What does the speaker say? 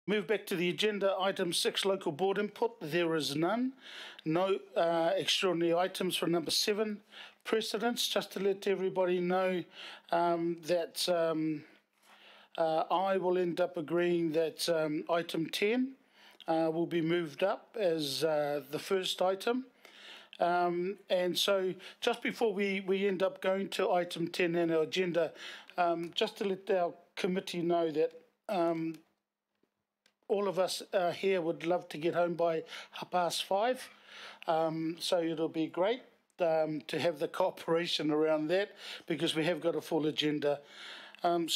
Move back to the agenda. Item 6, local board input. There is none. No extraordinary items for number 7, precedents. Just to let everybody know that I will end up agreeing that item 10 will be moved up as the first item. And so just before we end up going to item 10 in our agenda, just to let our committee know that all of us here would love to get home by 5:30. So it'll be great to have the cooperation around that, because we have got a full agenda.